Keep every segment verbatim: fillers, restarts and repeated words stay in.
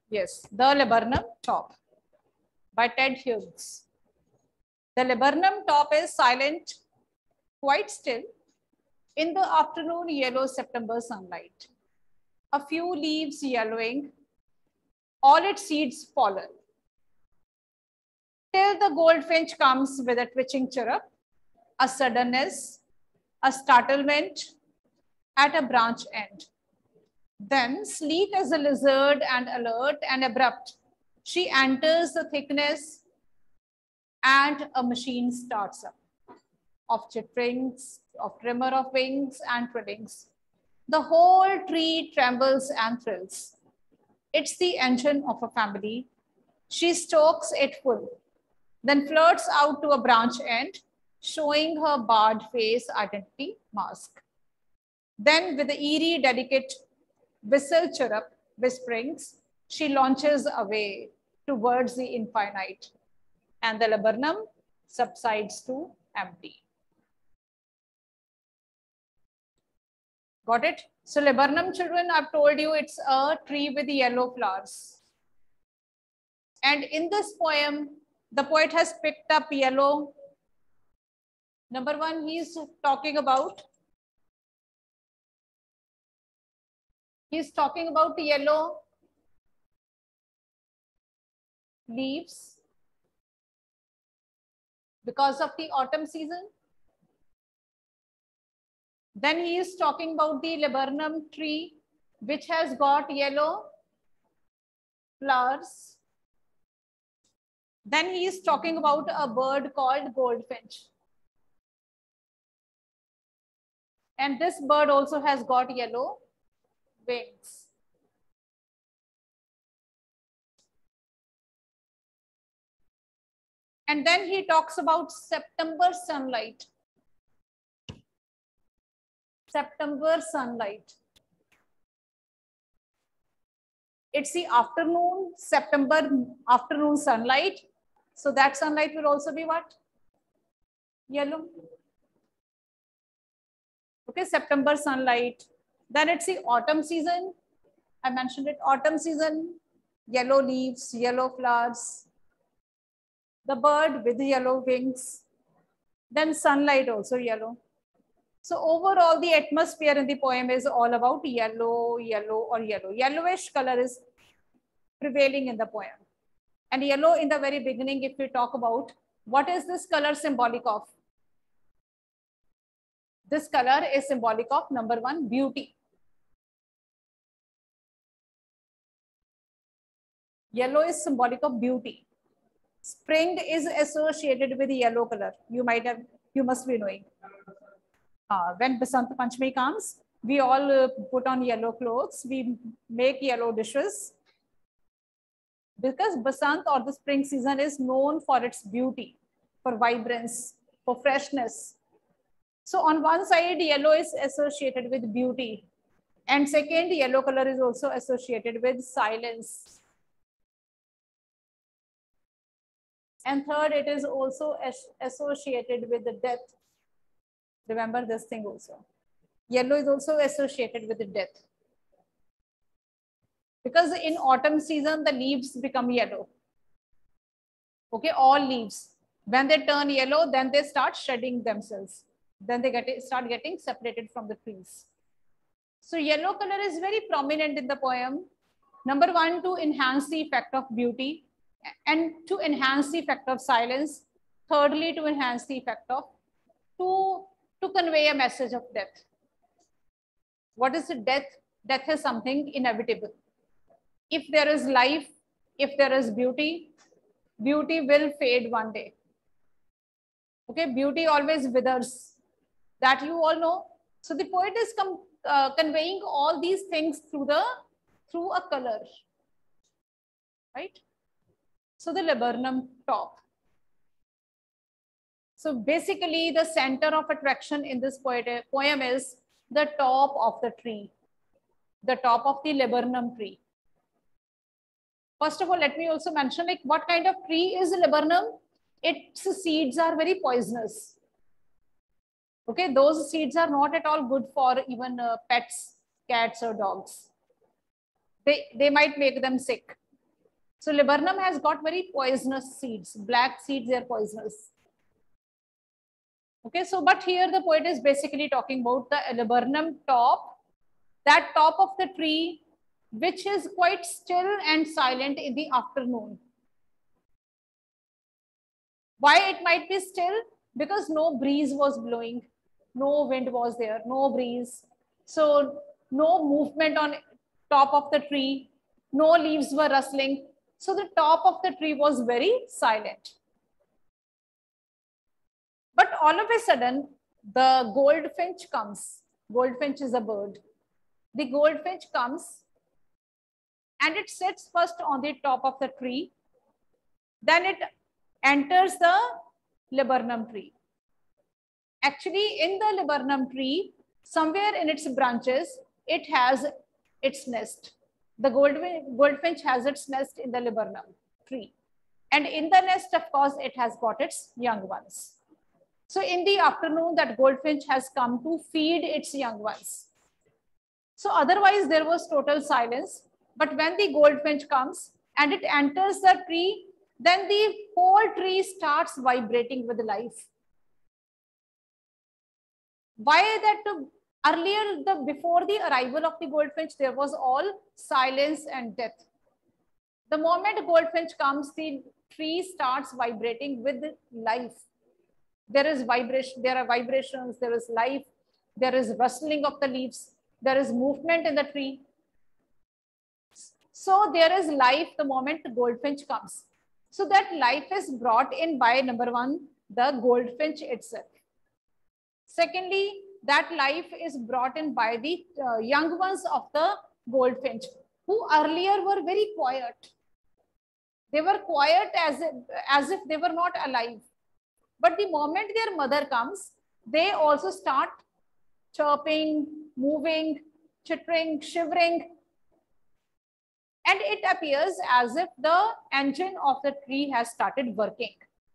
Yes, The Laburnum Top by Ted Hughes. The laburnum top is silent, quite still, in the afternoon yellow September sunlight. A few leaves yellowing, all its seeds fallen. Till the goldfinch comes with a twitching chirrup, a suddenness, a startlement at a branch end. Then, sleek as a lizard and alert and abrupt, she enters the thickness and a machine starts up of chitterings, of tremor of wings and trillings. The whole tree trembles and thrills. It's the engine of a family. She stokes it full, then flirts out to a branch end, showing her barred face identity mask. Then, with the eerie, delicate whistle chirrup whisperings, she launches away towards the infinite, and the laburnum subsides to empty. Got it? So laburnum, children, I've told you it's a tree with yellow flowers. And in this poem, the poet has picked up yellow. Number one, he's talking about, he's talking about the yellow leaves because of the autumn season. Then he is talking about the laburnum tree, which has got yellow flowers. Then he is talking about a bird called goldfinch. And this bird also has got yellow wings. And then he talks about September sunlight. September sunlight. It's the afternoon, September afternoon sunlight. So that sunlight will also be what? Yellow. Okay, September sunlight. Then it's the autumn season. I mentioned it, autumn season, yellow leaves, yellow flowers. The bird with yellow wings. Then sunlight also yellow. So overall, the atmosphere in the poem is all about yellow, yellow, or yellow. Yellowish color is prevailing in the poem. And yellow in the very beginning, if we talk about, what is this color symbolic of? This color is symbolic of, number one, beauty. Yellow is symbolic of beauty. Spring is associated with yellow color. You might have, you must be knowing. Uh, when Basant Panchami comes, we all uh, put on yellow clothes. We make yellow dishes. Because Basant or the spring season is known for its beauty, for vibrance, for freshness. So on one side, yellow is associated with beauty. And second, yellow color is also associated with silence. And third, it is also associated with the death. Remember this thing also. Yellow is also associated with the death. Because in autumn season, the leaves become yellow. Okay, all leaves. When they turn yellow, then they start shedding themselves. Then they get start getting separated from the trees. So yellow color is very prominent in the poem. Number one, to enhance the effect of beauty and to enhance the effect of silence. Thirdly, to enhance the effect of, to, to convey a message of death. What is the death? Death is something inevitable. If there is life, if there is beauty, beauty will fade one day. Okay, beauty always withers. That you all know. So the poet is com uh, conveying all these things through the through a color, right? So the laburnum top. So basically, the center of attraction in this poet poem is the top of the tree, the top of the laburnum tree. First of all, let me also mention, like, what kind of tree is laburnum? Its seeds are very poisonous. Okay, those seeds are not at all good for even uh, pets, cats or dogs. They, they might make them sick. So laburnum has got very poisonous seeds. Black seeds, they are poisonous. Okay, so but here the poet is basically talking about the laburnum top, that top of the tree, which is quite still and silent in the afternoon. Why it might be still? Because no breeze was blowing, no wind was there, no breeze. So no movement on top of the tree, no leaves were rustling. So the top of the tree was very silent. But all of a sudden, the goldfinch comes. Goldfinch is a bird. The goldfinch comes and it sits first on the top of the tree. Then it enters the laburnum tree. Actually, in the laburnum tree, somewhere in its branches, it has its nest. The goldfinch has its nest in the laburnum tree. And in the nest, of course, it has got its young ones. So in the afternoon, that goldfinch has come to feed its young ones. So otherwise, there was total silence. But when the goldfinch comes and it enters the tree, then the whole tree starts vibrating with life. Why that? Earlier, the before the arrival of the goldfinch, there was all silence and death. The moment goldfinch comes, the tree starts vibrating with life. There is vibration, there are vibrations, there is life, there is rustling of the leaves, there is movement in the tree. So there is life the moment the goldfinch comes. So that life is brought in by, number one, the goldfinch itself. Secondly, that life is brought in by the uh, young ones of the goldfinch, who earlier were very quiet. They were quiet as if, as if they were not alive. But the moment their mother comes, they also start chirping, moving, chittering, shivering. And it appears as if the engine of the tree has started working.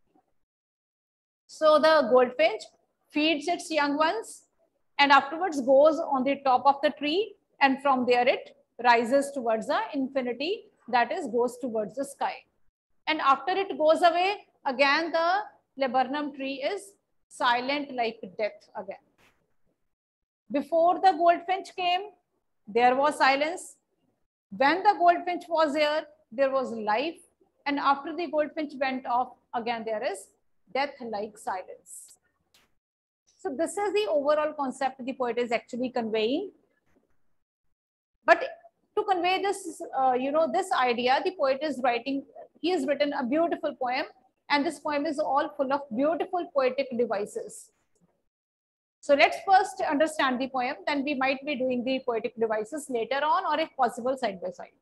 So the goldfinch feeds its young ones and afterwards goes on the top of the tree, and from there it rises towards the infinity, that is, goes towards the sky. And after it goes away, again the laburnum tree is silent like death again. Before the goldfinch came, there was silence. When the goldfinch was here, there was life. And after the goldfinch went off, again there is death like silence. So this is the overall concept the poet is actually conveying. But to convey this, uh, you know, this idea, the poet is writing, he has written a beautiful poem. And this poem is all full of beautiful poetic devices. So let's first understand the poem, then we might be doing the poetic devices later on, or if possible, side by side.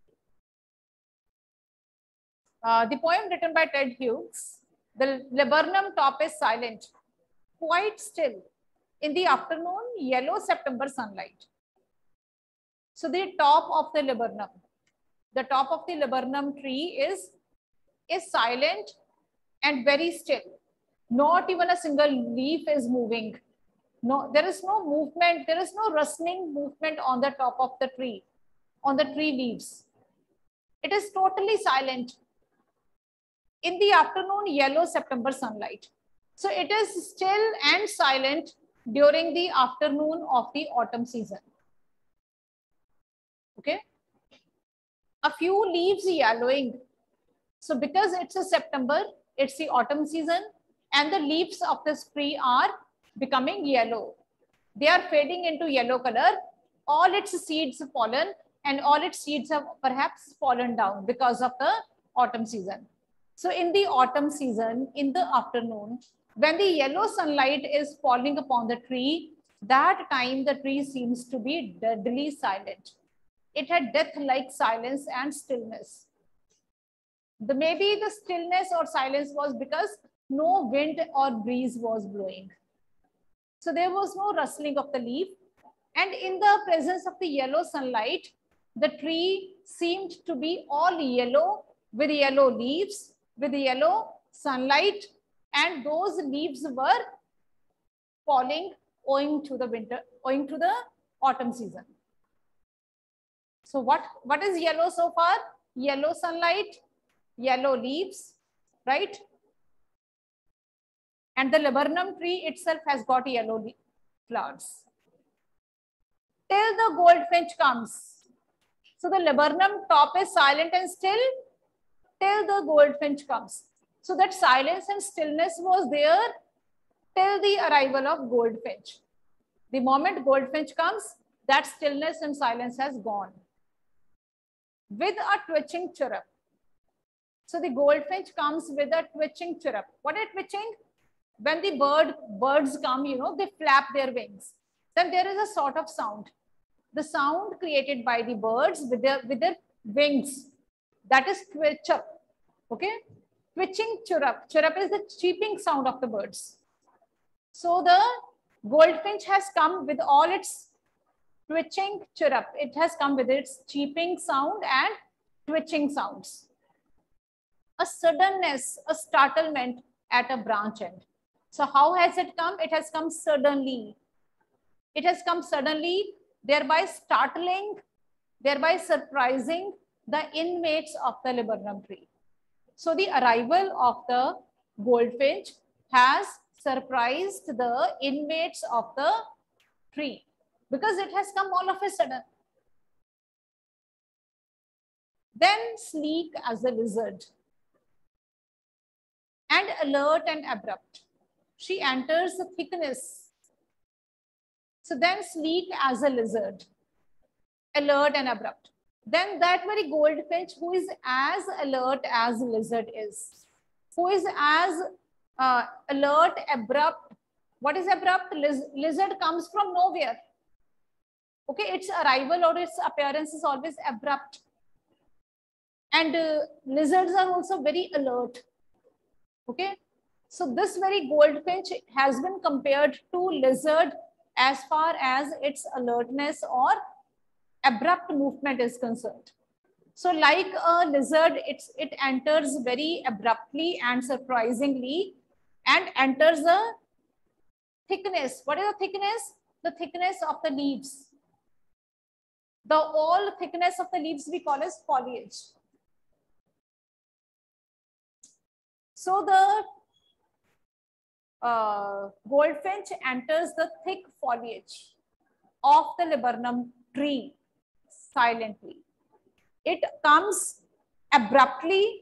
Uh, the poem written by Ted Hughes, the laburnum top is silent, quite still, in the afternoon, yellow September sunlight. So the top of the laburnum, the top of the laburnum tree is, is silent and very still. Not even a single leaf is moving. No, there is no movement. There is no rustling movement on the top of the tree, on the tree leaves. It is totally silent. In the afternoon, yellow September sunlight. So it is still and silent during the afternoon of the autumn season. Okay. A few leaves yellowing. So because it's a September, it's the autumn season, and the leaves of this tree are becoming yellow. They are fading into yellow color. All its seeds have fallen, and all its seeds have perhaps fallen down because of the autumn season. So in the autumn season, in the afternoon, when the yellow sunlight is falling upon the tree, that time the tree seems to be deadly silent. It had death-like silence and stillness. The, maybe the stillness or silence was because no wind or breeze was blowing. So there was no rustling of the leaf. And in the presence of the yellow sunlight, the tree seemed to be all yellow, with yellow leaves, with yellow sunlight, and those leaves were falling owing to the winter, owing to the autumn season. So what, what is yellow so far? yellow sunlight, yellow leaves, right? And the laburnum tree itself has got yellow flowers. Till the goldfinch comes. So the laburnum top is silent and still till the goldfinch comes. So that silence and stillness was there till the arrival of goldfinch. The moment goldfinch comes, that stillness and silence has gone. With a twitching chirrup. So the goldfinch comes with a twitching chirrup. What is twitching? When the bird birds come, you know, they flap their wings. Then there is a sort of sound. The sound created by the birds with their with their wings. That is twitcher. Okay? Twitching chirrup. Chirrup is the cheeping sound of the birds. So the goldfinch has come with all its twitching chirrup. It has come with its cheeping sound and twitching sounds. A suddenness, a startlement at a branch end. So how has it come? It has come suddenly. It has come suddenly, thereby startling, thereby surprising the inmates of the laburnum tree. So the arrival of the goldfinch has surprised the inmates of the tree because it has come all of a sudden. Then sleek as a lizard and alert and abrupt, she enters the thickness. So then sleek as a lizard, alert and abrupt. Then that very goldfinch who is as alert as lizard is, who is as uh, alert, abrupt. What is abrupt? Liz lizard comes from nowhere. Okay, its arrival or its appearance is always abrupt. And uh, lizards are also very alert. Okay, so this very goldfinch has been compared to lizard as far as its alertness or abrupt movement is concerned. So like a lizard, it's, it enters very abruptly and surprisingly and enters the thickness. What is the thickness? The thickness of the leaves. The all thickness of the leaves we call as foliage. So the uh, goldfinch enters the thick foliage of the laburnum tree silently. It comes abruptly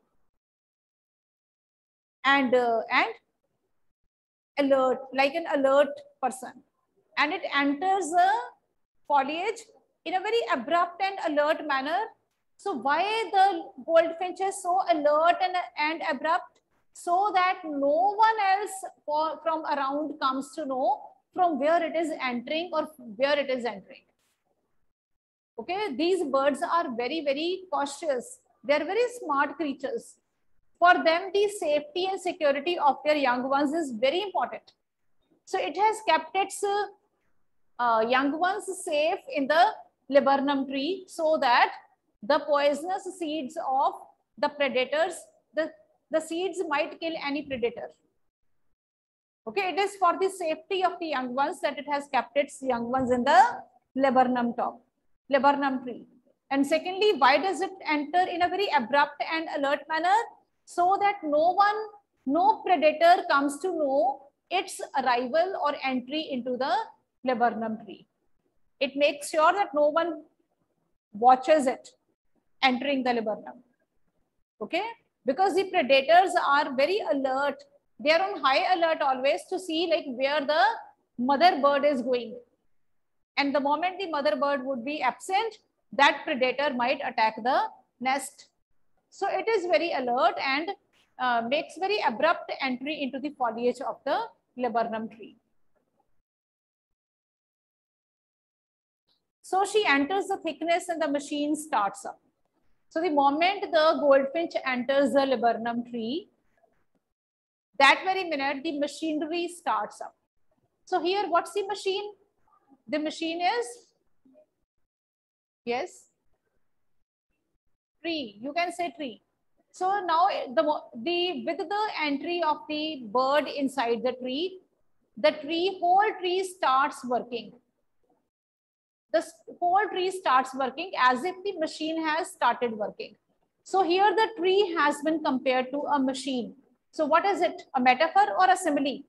and uh, and alert, like an alert person, and it enters the foliage in a very abrupt and alert manner. So why the goldfinch is so alert and, and abrupt? So that no one else for, from around comes to know from where it is entering or where it is entering. Okay, these birds are very, very cautious. They are very smart creatures. For them, the safety and security of their young ones is very important. So it has kept its uh, young ones safe in the laburnum tree so that the poisonous seeds of the predators, the, the seeds might kill any predator. Okay, it is for the safety of the young ones that it has kept its young ones in the laburnum top, laburnum tree. And secondly, why does it enter in a very abrupt and alert manner? So that no one, no predator comes to know its arrival or entry into the laburnum tree. It makes sure that no one watches it entering the laburnum. Okay, because the predators are very alert. They are on high alert always to see like where the mother bird is going. And the moment the mother bird would be absent, that predator might attack the nest. So it is very alert and uh, makes very abrupt entry into the foliage of the laburnum tree. So she enters the thickness and the machine starts up. So the moment the goldfinch enters the laburnum tree, that very minute the machinery starts up. So here, what's the machine? The machine is, yes, tree. You can say tree. So now the, the with the entry of the bird inside the tree, the tree, whole tree starts working. The whole tree starts working as if the machine has started working. So here the tree has been compared to a machine. So what is it? A metaphor or a simile?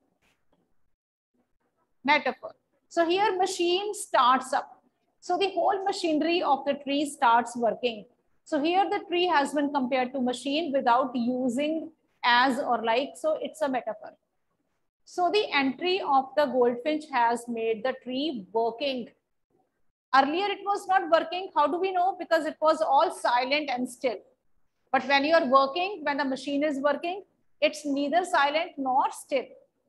Metaphor. So here machine starts up. So the whole machinery of the tree starts working. So here the tree has been compared to machine without using as or like. So it's a metaphor. So the entry of the goldfinch has made the tree working. Earlier it was not working. How do we know? Because it was all silent and still. But when you are working, when the machine is working, it's neither silent nor still.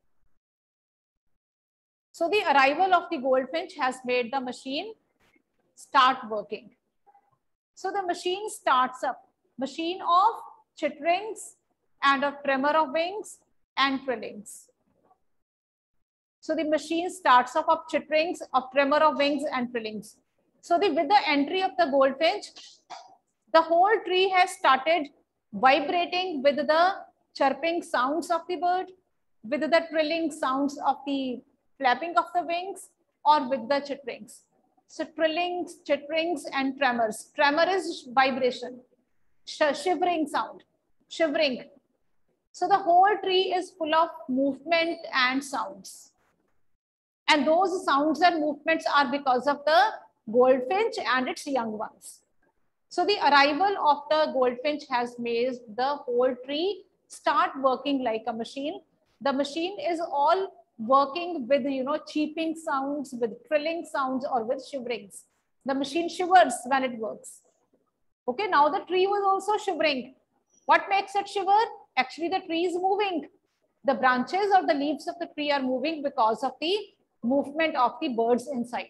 So the arrival of the goldfinch has made the machine start working. So the machine starts up. Machine of chitterings and of tremor of wings and trillings. So the machine starts up of chitterings, of tremor of wings and trillings. So the, with the entry of the goldfinch, the whole tree has started vibrating with the chirping sounds of the bird, with the trilling sounds of the flapping of the wings, or with the chitterings. So trillings, chitterings, and tremors. Tremor is vibration, sh shivering sound, shivering. So the whole tree is full of movement and sounds. And those sounds and movements are because of the goldfinch and its young ones. So the arrival of the goldfinch has made the whole tree start working like a machine. The machine is all working with, you know, cheeping sounds, with trilling sounds, or with shiverings. The machine shivers when it works. Okay, now the tree was also shivering. What makes it shiver? Actually, the tree is moving. The branches or the leaves of the tree are moving because of the movement of the birds inside.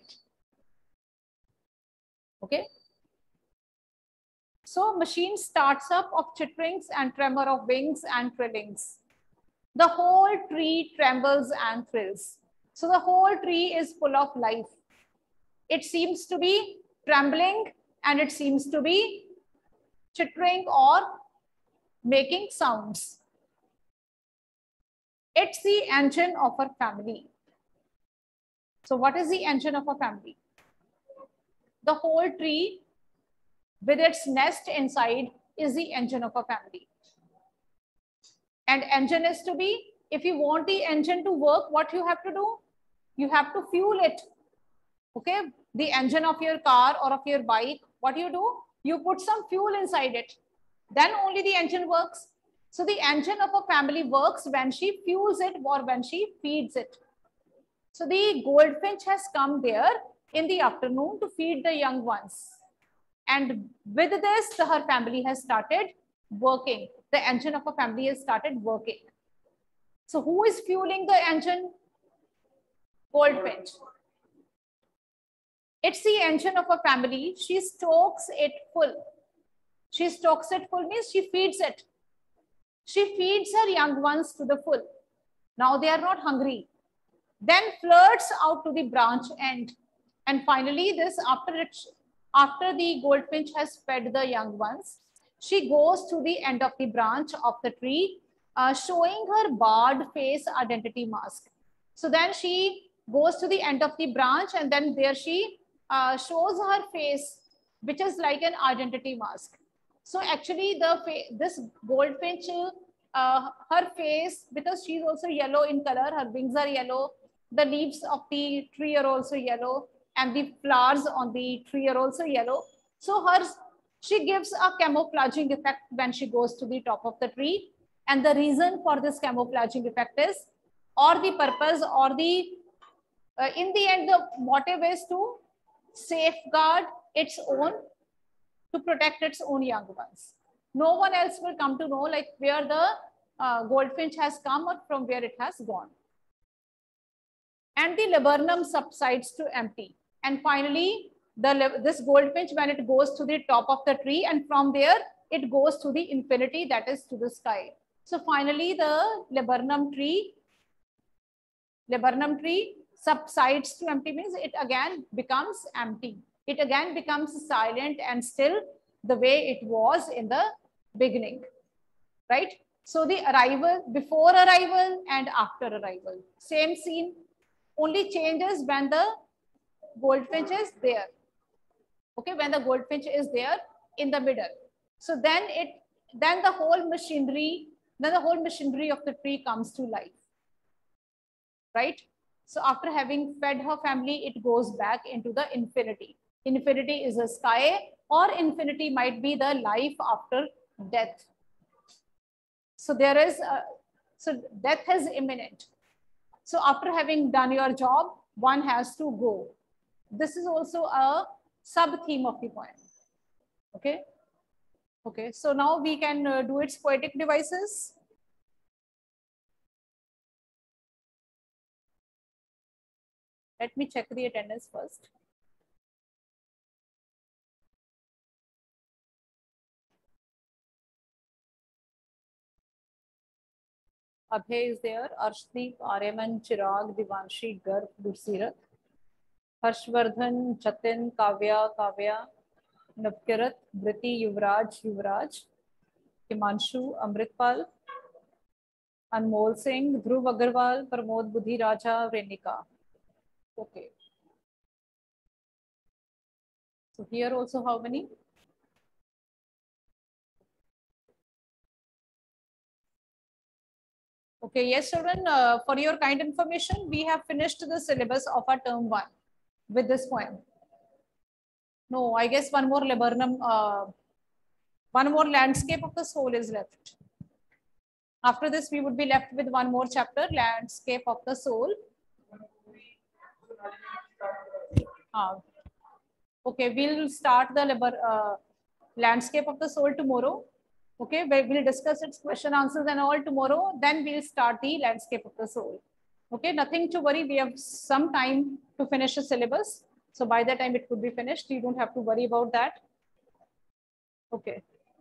Okay. So machine starts up of chitterings and tremor of wings and trillings. The whole tree trembles and thrills. So the whole tree is full of life. It seems to be trembling and it seems to be chittering or making sounds. It's the engine of a family. So what is the engine of a family? The whole tree with its nest inside is the engine of a family. And engine is to be, if you want the engine to work, what you have to do? You have to fuel it. Okay, the engine of your car or of your bike, what do you do? You put some fuel inside it. Then only the engine works. So the engine of a family works when she fuels it or when she feeds it. So the goldfinch has come there in the afternoon to feed the young ones. And with this, her family has started working. The engine of a family has started working. So who is fueling the engine? Goldfinch. It's the engine of a family. She stokes it full. She stokes it full means she feeds it. She feeds her young ones to the full. Now they are not hungry. Then flirts out to the branch end. And finally, this after it, after the goldfinch has fed the young ones, she goes to the end of the branch of the tree, uh, showing her barred face identity mask. So then she goes to the end of the branch and then there she uh, shows her face, which is like an identity mask. So actually the this goldfinch, uh, her face, because she's also yellow in color, her wings are yellow, the leaves of the tree are also yellow, and the flowers on the tree are also yellow. So her, she gives a camouflaging effect when she goes to the top of the tree. And the reason for this camouflaging effect is, or the purpose, or the, uh, in the end, the motive is to safeguard its own, to protect its own young ones. No one else will come to know like where the uh, goldfinch has come or from where it has gone. And the laburnum subsides to empty. And finally, the this goldfinch, when it goes to the top of the tree, and from there it goes to the infinity, that is to the sky. So finally, the laburnum tree, laburnum tree subsides to empty means it again becomes empty. It again becomes silent and still the way it was in the beginning, right? So the arrival, before arrival and after arrival, same scene, only changes when the goldfinch is there. Okay, when the goldfinch is there in the middle. So then it, then the whole machinery, then the whole machinery of the tree comes to life, right? So after having fed her family, it goes back into the infinity. Infinity is the sky, or infinity might be the life after death. So there is, a, so death is imminent. So after having done your job, one has to go. This is also a sub-theme of the poem. Okay. Okay. So now we can uh, do its poetic devices. Let me check the attendance first. Abhay is there, Arshdeep, Aryaman, Chirag, Divanshi, Garg, Gursirat, Harshvardhan, Jatin, Kavya, Kavya, Navkirat, Briti, Yuvraj, Yuvraj, Himanshu, Amritpal, Anmol Singh, Dhruv Agarwal, Pramod Budhi Raja, Renika. Okay. So here also how many? Okay, yes, children, uh, for your kind information, we have finished the syllabus of our term one with this poem. No, I guess one more laburnum, uh, one more landscape of the soul is left. After this, we would be left with one more chapter, landscape of the soul. Uh, okay, we'll start the uh, landscape of the soul tomorrow. Okay, we'll discuss its question answers and all tomorrow. Then we'll start the landscape of the soul. Okay, nothing to worry. We have some time to finish the syllabus. So by the time it could be finished, you don't have to worry about that. Okay.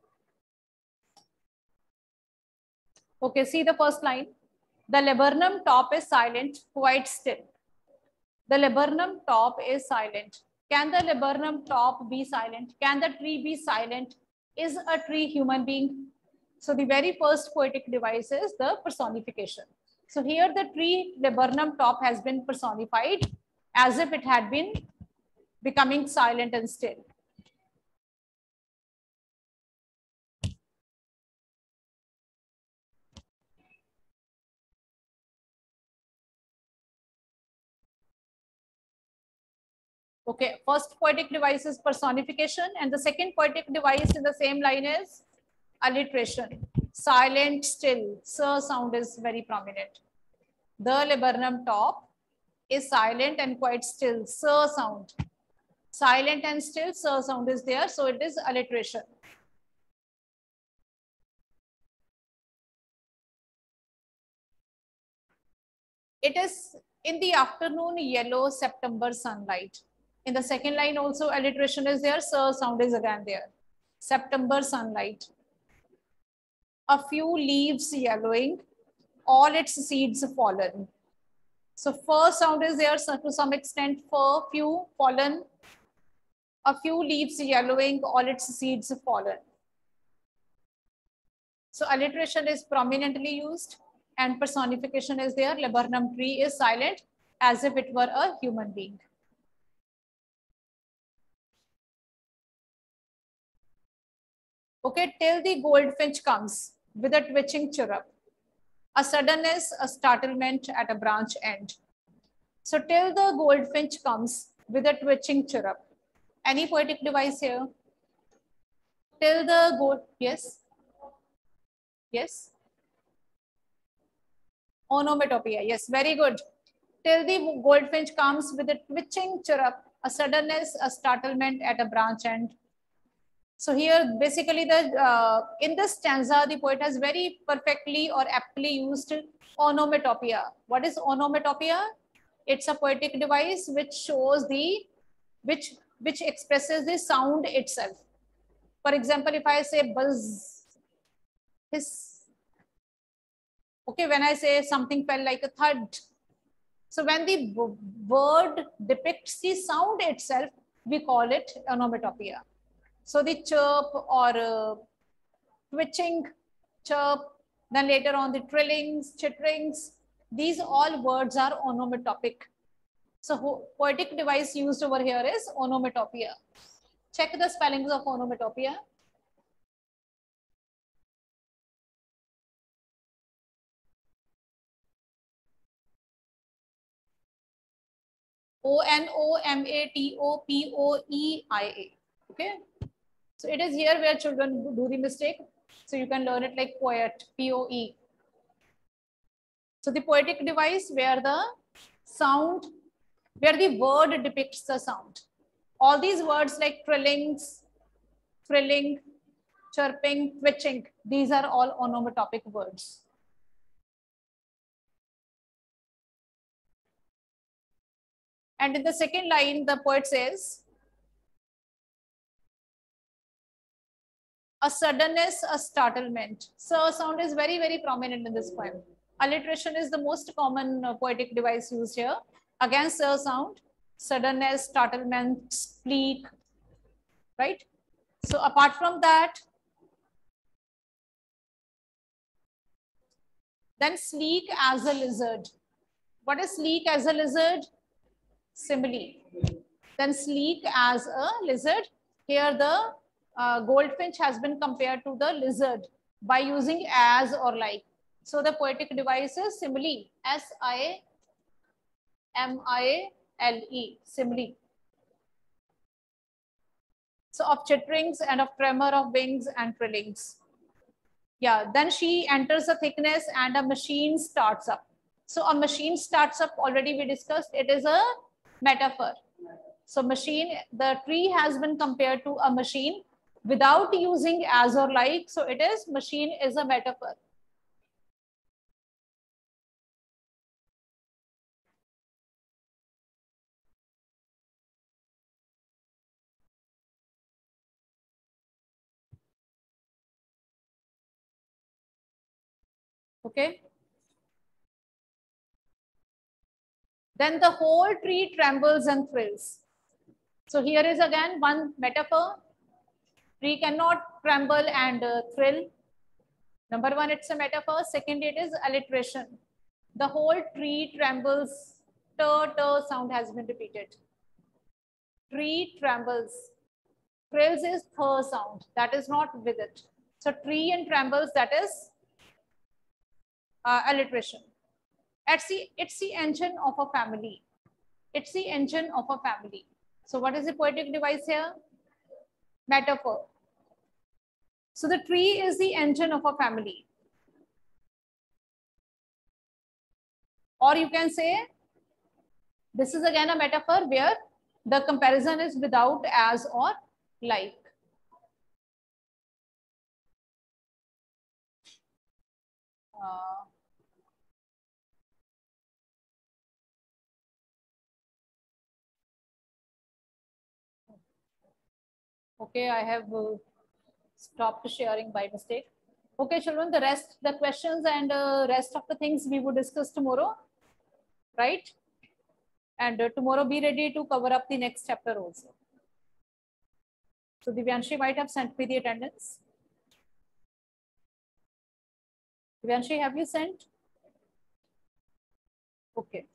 Okay, see the first line. The laburnum top is silent, quite still. The laburnum top is silent. Can the laburnum top be silent? Can the tree be silent? Is a tree human being? So the very first poetic device is the personification. So here the tree laburnum top has been personified as if it had been becoming silent and still. Okay, first poetic device is personification, and the second poetic device in the same line is alliteration. Silent, still, sir sound is very prominent. The laburnum top is silent and quite still, sir sound. Silent and still, sir sound is there, so it is alliteration. It is in the afternoon, yellow September sunlight. In the second line also alliteration is there, sir sound is again there. September sunlight. A few leaves yellowing, all its seeds fallen. So fir sound is there so to some extent, fir, few, fallen. A few leaves yellowing, all its seeds fallen. So alliteration is prominently used and personification is there. Laburnum tree is silent as if it were a human being. Okay, till the goldfinch comes with a twitching chirrup, a suddenness, a startlement at a branch end. So till the goldfinch comes with a twitching chirrup. Any poetic device here? Till the gold, yes? Yes? Onomatopoeia, yes, very good. Till the goldfinch comes with a twitching chirrup, a suddenness, a startlement at a branch end. So here, basically, the uh, in this stanza, the poet has very perfectly or aptly used onomatopoeia. What is onomatopoeia? It's a poetic device which shows the, which which expresses the sound itself. For example, if I say buzz, hiss. Okay, when I say something fell like a thud. So when the word depicts the sound itself, we call it onomatopoeia. So the chirp or uh, twitching, chirp, then later on the trillings, chitterings, these all words are onomatopic. So poetic device used over here is onomatopoeia. Check the spellings of onomatopoeia. O N O M A T O P O E I A. Okay. So it is here where children do the mistake. So you can learn it like poet, P O E. So the poetic device where the sound, where the word depicts the sound. All these words like trillings, frilling, chirping, twitching, these are all onomatopic words. And in the second line, the poet says, a suddenness, a startlement. So sound is very, very prominent in this poem. Alliteration is the most common uh, poetic device used here. Again, sir sound, suddenness, startlement, spleak, right? So apart from that, then sleek as a lizard. What is sleek as a lizard? Simile. Then sleek as a lizard. Here the uh, goldfinch has been compared to the lizard by using as or like. So the poetic device is simile, S I M I L E, simile. So of chitterings and of tremor of wings and trillings. Yeah, then she enters a thickness and a machine starts up. So a machine starts up, already we discussed, it is a metaphor. So machine, the tree has been compared to a machine without using as or like. So it is, machine is a metaphor. Okay. Then the whole tree trembles and thrills. So here is again one metaphor. Tree cannot tremble and uh, thrill. Number one, it's a metaphor. Second, it is alliteration. The whole tree trembles. Ter, ter sound has been repeated. Tree trembles. Thrills is thir sound. That is not with it. So tree and trembles, that is uh, alliteration. It's the, it's the engine of a family. It's the engine of a family. So what is the poetic device here? Metaphor. So the tree is the engine of a family. Or you can say, this is again a metaphor where the comparison is without as or like. Uh, okay, I have uh, stopped sharing by mistake. Okay, children, the rest, the questions and uh, rest of the things we will discuss tomorrow, right? And uh, tomorrow be ready to cover up the next chapter also. So Divyanshi might have sent me the attendance. Divyanshi, have you sent? Okay.